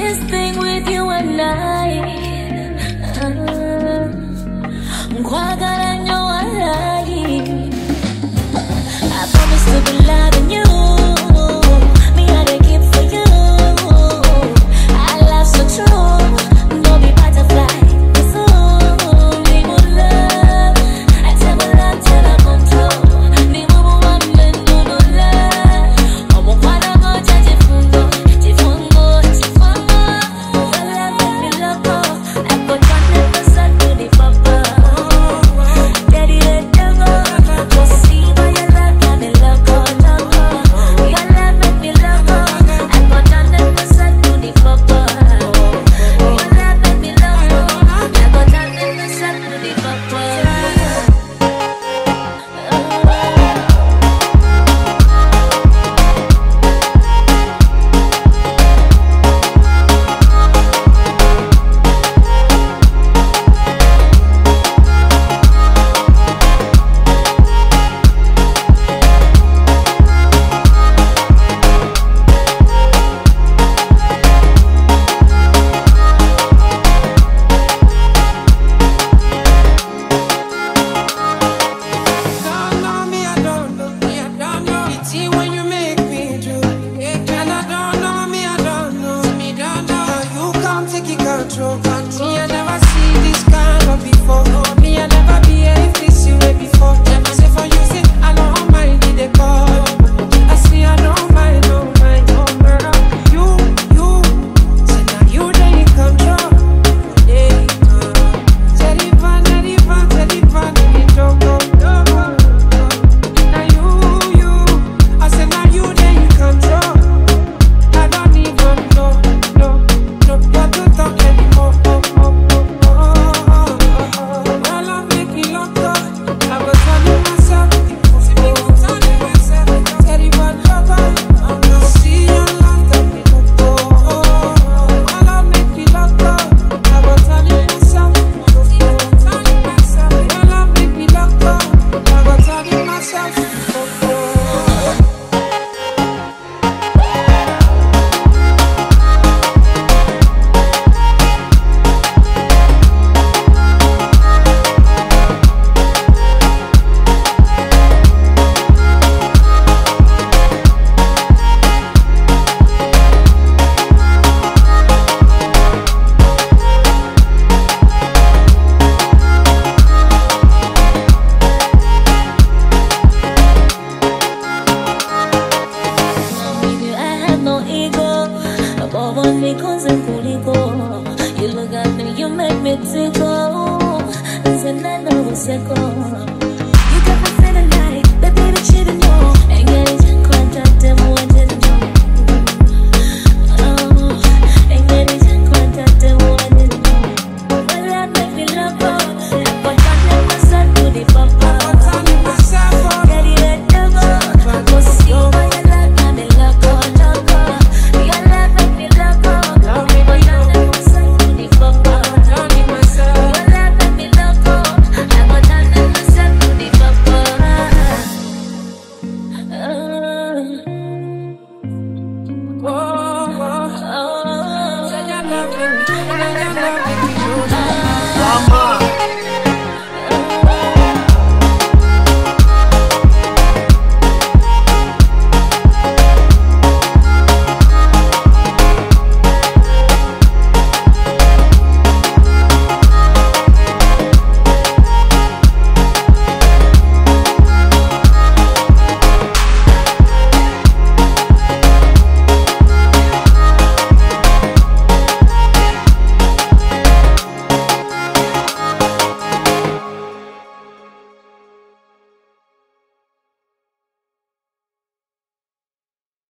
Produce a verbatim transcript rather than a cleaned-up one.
this thing with you and I. Nkwagala nyo walai. I promise to be loving you. Me I dey keep for you. I love so true. No be butterfly. It's only more love. I tell my love till I'm on top. Ni mumu wame no no love. Omo kwana go change fungo, chifungo, chifungo. Your love make me loco. I go turn it to sun to the papa. Daddy let them go. Go see why your love got me loco, loco. Your love make me loco. I go turn it to sun to the papa. Your love make me loco. I go turn it to sun to the papa. Don't know me, I don't know me, I don't know. It's you when you make me do. And I don't know me, I don't know me, don't know. Now you come taking control. Me, I never see this kind of before. Me, I never behave this way before. Never say for you, say I don't mind it, they call. I see I don't mind, don't mind, oh girl. You, you, say now you they in control. Yeah, Teddy Van, Teddy Van, Teddy Van, Teddy don't go. Now you, you, I said now you they in control. I don't even know, no, no, what to talk anymore. Oh, oh, oh, oh, oh, oh. My love make me loco. I was telling myself, telling myself, Teddy Van, loco. I'm gonna see your love that me loco. My love make me loco. I was telling myself, telling myself, your love make me loco. I was telling myself.